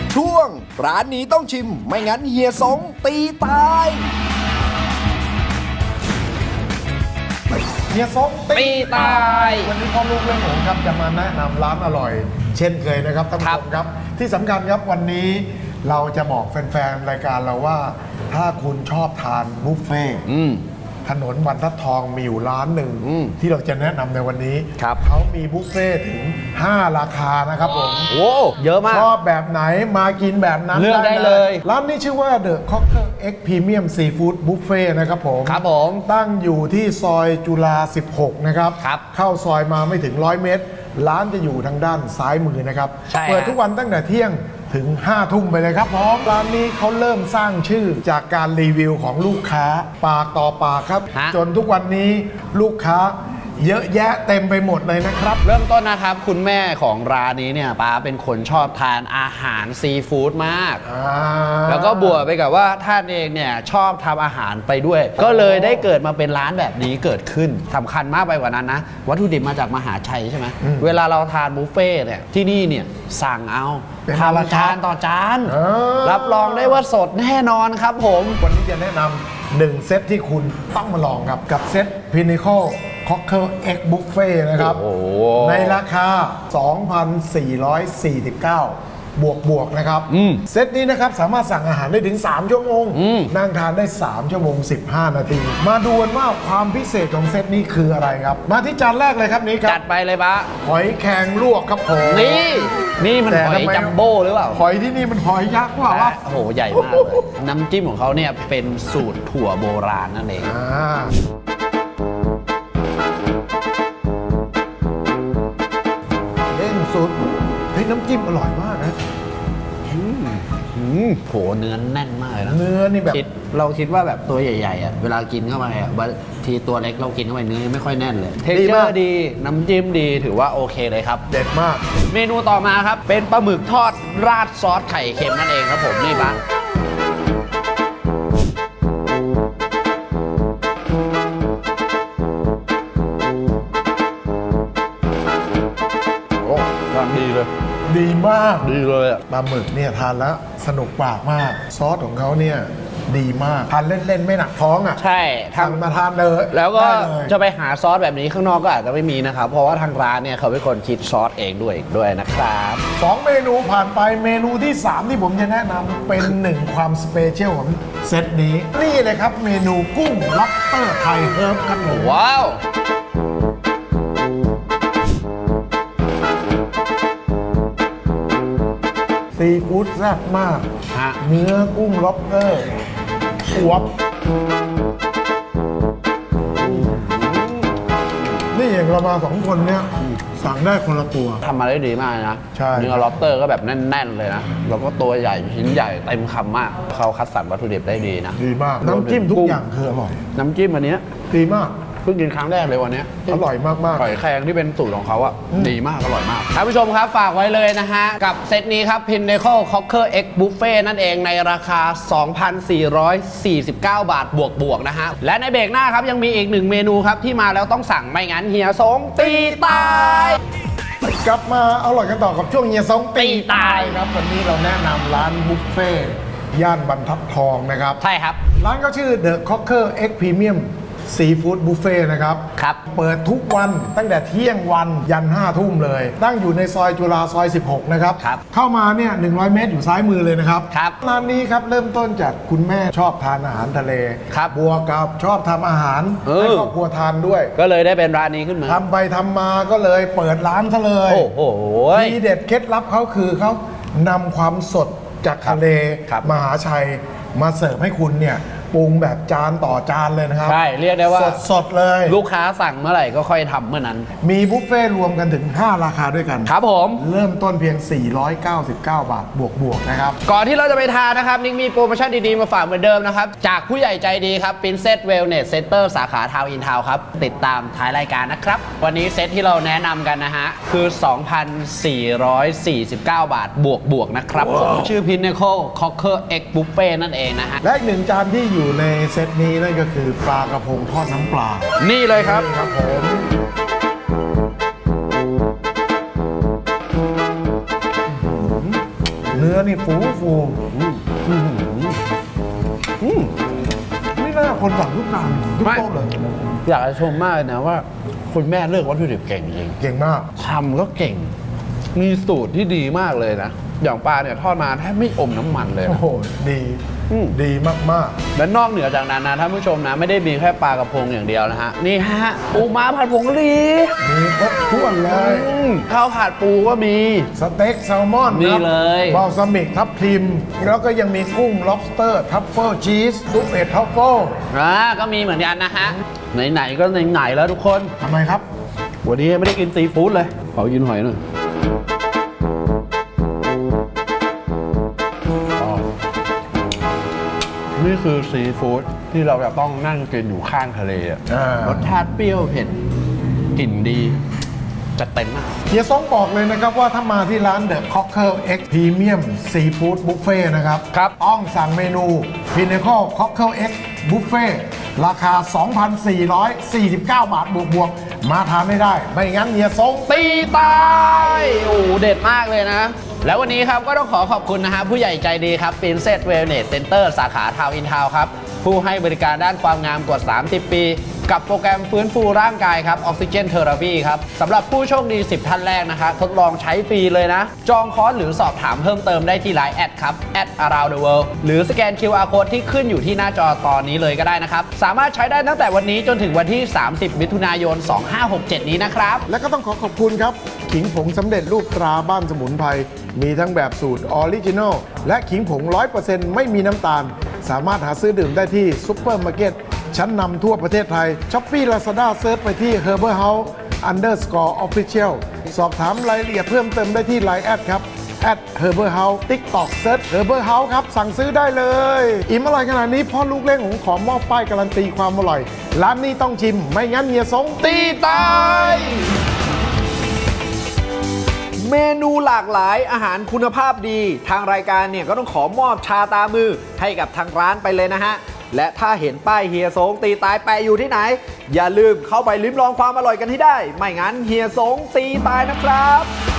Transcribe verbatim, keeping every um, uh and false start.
ช่วงร้านนี้ต้องชิมไม่งั้นเฮียสงตีตายเฮียสงตีตายวันนี้พ่อลูกเรื่องหงครับจะมาแนะนำร้านอร่อยเช่นเคยนะครับท่านผู้ชมครับที่สำคัญครับวันนี้เราจะบอกแฟนๆรายการเราว่าถ้าคุณชอบทานบุฟเฟ่ถนนบรรทัดทองมีอยู่ร้านหนึ่งที่เราจะแนะนำในวันนี้เขามีบุฟเฟ่ถึงห้าราคานะครับผมโอ้เยอะมากชอบแบบไหนมากินแบบนั้นเลือกได้เลยร้านนี้ชื่อว่า The Cocker X Premium Seafood Buffet นะครับผมครับผมตั้งอยู่ที่ซอยจุฬาสิบหกนะครับเข้าซอยมาไม่ถึงร้อยเมตรร้านจะอยู่ทางด้านซ้ายมือนะครับเปิดทุกวันตั้งแต่เที่ยงถึงห้าทุ่มไปเลยครับพร้อมร้านนี้เขาเริ่มสร้างชื่อจากการรีวิวของลูกค้าปากต่อปากครับจนทุกวันนี้ลูกค้าเยอะแยะเต็มไปหมดเลยนะครับเริ่มต้นนะครับคุณแม่ของร้านนี้เนี่ยป้าเป็นคนชอบทานอาหารซีฟู้ดมากแล้วก็บวกไปกับว่าท่านเองเนี่ยชอบทำอาหารไปด้วยก็เลยได้เกิดมาเป็นร้านแบบนี้เกิดขึ้นสำคัญมากไปกว่านั้นนะวัตถุดิบมาจากมหาชัยใช่ไหมเวลาเราทานบุฟเฟ่เนี่ยที่นี่เนี่ยสั่งเอาทำจานต่อจานรับรองได้ว่าสดแน่นอนครับผมวันนี้จะแนะนำหนึ่งเซตที่คุณต้องมาลองครับกับเซต Pinnacle Cocker X Buffet นะครับในราคา สองพันสี่ร้อยสี่สิบเก้า บวกบวกนะครับเซตนี้นะครับสามารถสั่งอาหารได้ถึงสามชั่วโมงนั่งทานได้สามชั่วโมงสิบห้านาทีมาดูกันว่าความพิเศษของเซตนี้คืออะไรครับมาที่จานแรกเลยครับนี้ครับจัดไปเลยปะหอยแครงลวกครับผมนี่นี่มันหอยจัมโบ้หรือเปล่าหอยที่นี่มันหอยยักษ์ว่ะโอ้โหใหญ่มากเลยน้ำจิ้มของเขาเนี่ยเป็นสูตรถั่วโบราณนั่นเองสุดเฮ้ยน้ำจิ้มอร่อยมากนะอืมโหเนื้อแน่นมากเลยนะเนื้อนี่แบบเราคิดว่าแบบตัวใหญ่ๆอ่ะเวลากินเข้าไปอ่ะทีตัวเล็กเรากินเข้าไปเนื้อไม่ค่อยแน่นเลยเทคเจอร์ดีน้ำจิ้มดีถือว่าโอเคเลยครับเด็ดมากเมนูต่อมาครับเป็นปลาหมึกทอดราดซอสไข่เค็มนั่นเองครับผมนี่ปะดีเลยดีมากดีเลยอ่ะปลาหมึกเนี่ยทานแล้วสนุกปากมากซอสของเขาเนี่ยดีมากทานเล่นๆไม่หนักท้องอ่ะใช่ทานมาทานเลยแล้วก็จะไปหาซอสแบบนี้ข้างนอกก็อาจจะไม่มีนะครับเพราะว่าทางร้านเนี่ยเขาเป็นคนคิดซอสเองด้วยด้วยนะครับสองเมนูผ่านไปเมนูที่สามที่ผมจะแนะนำเป็นหนึ่งความสเปเชียลของเซตนี้นี่เลยครับเมนูกุ้งล็อบสเตอร์ไทยเฮิร์บครับผมว้าวซีฟู้ดแซ่บมากเนื้อกุ้งล็อบสเตอร์อวบนี่อย่างเรามาสองคนเนี่ยสั่งได้คนละตัวทำมาได้ดีมากนะเนื้อล็อบสเตอร์ก็แบบแน่นๆเลยนะแล้วก็ตัวใหญ่ชิ้นใหญ่เต็มคำมากเขาคัดสรรวัตถุดิบได้ดีนะดีมากน้ำจิ้มทุกอย่างคืออร่อยน้ำจิ้มอันนี้ดีมากเพิ่งกินครั้งแรกเลยวันนี้อร่อยมากๆหอยแครงที่เป็นสูตรของเขาอ่ะดีมากอร่อยมากท่านผู้ชมครับฝากไว้เลยนะฮะกับเซตนี้ครับ Pinnacle Cocker X Buffet นั่นเองในราคา สองพันสี่ร้อยสี่สิบเก้า บาทบวกบวกนะฮะและในเบรกหน้าครับยังมีอีกหนึ่งเมนูครับที่มาแล้วต้องสั่งไม่งั้นเฮียสงตีตายกลับมาอร่อยกันต่อกับช่วงเฮียสงตีตายครับวันนี้เราแนะนำร้านบุฟเฟ่ย่านบรรทัดทองนะครับใช่ครับร้านก็ชื่อ The Cocker X Premiumซีฟู้ดบุฟเฟ่นะครับครับเปิดทุกวันตั้งแต่เที่ยงวันยันห้าทุ่มเลยตั้งอยู่ในซอยจุฬาซอยสิบหกนะครับเข้ามาเนี่ยหนึ่งร้อยเมตรอยู่ซ้ายมือเลยนะครับร้านนี้ครับเริ่มต้นจากคุณแม่ชอบทานอาหารทะเลบวกกับชอบทำอาหารให้ครอบครัวทานด้วยก็เลยได้เป็นร้านนี้ขึ้นมาทำไปทำมาก็เลยเปิดร้านซะเลยโอ้โหทีเด็ดเคล็ดลับเขาคือเขานำความสดจากทะเลมหาชัยมาเสิร์ฟให้คุณเนี่ยปรุงแบบจานต่อจานเลยนะครับใช่เรียกได้ว่าสดๆเลยลูกค้าสั่งเมื่อไหร่ก็ค่อยทำเมื่อนั้นมีบุฟเฟ่รวมกันถึงห้าราคาด้วยกันครับผมเริ่มต้นเพียงสี่ร้อยเก้าสิบเก้า บาทบวกๆนะครับก่อนที่เราจะไปทานนะครับนิกมีโปรโมชั่นดีๆมาฝากเหมือนเดิมนะครับจากผู้ใหญ่ใจดีครับ Princess Wellness Center สาขาทาวน์อินทาวน์ครับติดตามท้ายรายการนะครับวันนี้เซตที่เราแนะนำกันนะฮะคือ สองพันสี่ร้อยสี่สิบเก้า บาทบวกๆนะครับผมชื่อ Pinnacle Cocker X Buffet นั่นเองนะฮะและอีกหนึ่งจานที่อยู่ในเซตนี้นั่นก็คือปลากระพงทอดน้ำปลานี่เลยครับครับผมเนื้อนี่ฟูฟูนี่น่าคนสั่งทุกจานทุกโต๊ะเลยอยากจะชมมากเลยนะว่าคุณแม่เลือกวัตถุดิบเก่งจริงเก่งมากทำก็เก่ง มีสูตรที่ดีมากเลยนะ อย่างปลาเนี่ยทอดมาแทบไม่อมน้ำมันเลยโอ้นะโหดีอืมดีมากและนอกเหนือจากนั้นนะท่านผู้ชมนะไม่ได้มีแค่ปลากระพงอย่างเดียวนะฮะ นี่ฮะปูม้าผัดผงกะหรี่ๆมีครบถ้วนเลยอืมข้าวผัดปูก็มีสเต็กแซลมอนนี่ครับเลยบอลซามิกทับทิม แล้วก็ยังมีกุ้ง lobster ทัฟเฟิลชีสซุปเห็ดทัฟเฟิลอ่าก็มีเหมือนกันนะฮะไหนๆก็ไหนๆแล้วทุกคนทำไมครับวันนี้ไม่ได้กินซีฟู้ดเลยขอกินหอยหน่อยนี่คือซีฟู้ดที่เราจะต้องนั่งกินอยู่ข้างทะเลอะอ่ารสชาติเปรี้ยวเผ็ดกลิ่นดีจัดเต็มมากเฮียซงบอกเลยนะครับว่าถ้ามาที่ร้าน The Cocker X Premium Seafood Buffet นะครับครับต้องสั่งเมนู Pinnacle Cocker X Buffet ราคา สองพันสี่ร้อยสี่สิบเก้า บาทบวกๆ มาทานไม่ได้ ไม่งั้นเฮียซงตีตายโอ้เด็ดมากเลยนะ แล้ววันนี้ครับก็ต้องขอขอบคุณนะฮะผู้ใหญ่ใจดีครับ Princess Wellness Center สาขาทาวน์อินทาวน์ครับ ผู้ให้บริการด้านความงามกว่า สามสิบ ปี กับโปรแกรมฟื้นฟูร่างกายครับ Oxygen Therapy ครับสำหรับผู้โชคดี สิบ ท่านแรกนะครับทดลองใช้ฟรีเลยนะ จองคอร์สหรือสอบถามเพิ่มเติมได้ที่ ไลน์ แอดครับ แอด อาราวนด์ เดอะ เวิลด์ หรือสแกน คิว อาร์ Code ที่ขึ้นอยู่ที่หน้าจอตอนนี้เลยก็ได้นะครับ สามารถใช้ได้ตั้งแต่วันนี้จนถึงวันที่ สามสิบ มิถุนายน สองห้าหกเจ็ด นี้นะครับและก็ต้องขอขอบคุณครับ ขิงผงสำเร็จรูปตราบ้านสมุนไพรมีทั้งแบบสูตรออริจินอลและขิงผง ร้อยเปอร์เซ็นต์ ไม่มีน้ำตาล สามารถหาซื้อดื่มได้ที่ซุปเปอร์มาร์เก็ตชั้นนำทั่วประเทศไทย Shopee Lazada เซิร์ชไปที่ Herbal House underscore official สอบถามรายละเอียดเพิ่มเติมได้ที่ ไลน์ แอดครับ แอด Herbal House TikTok เซิร์ช Herbal House ครับ สั่งซื้อได้เลย อิ่มอร่อยขนาดนี้พ่อลูกเล่งของขอมอบป้ายการันตีความอร่อย ร้านนี้ต้องชิม ไม่งั้นเฮียซงตีตาย เมนูหลากหลายอาหารคุณภาพดี ทางรายการเนี่ยก็ต้องขอมอบชาตามือให้กับทางร้านไปเลยนะฮะ และถ้าเห็นป้ายเฮียสงตีตายแปะอยู่ที่ไหน อย่าลืมเข้าไปลิ้มลองความอร่อยกันให้ได้ ไม่งั้นเฮียสงตีตายนะครับ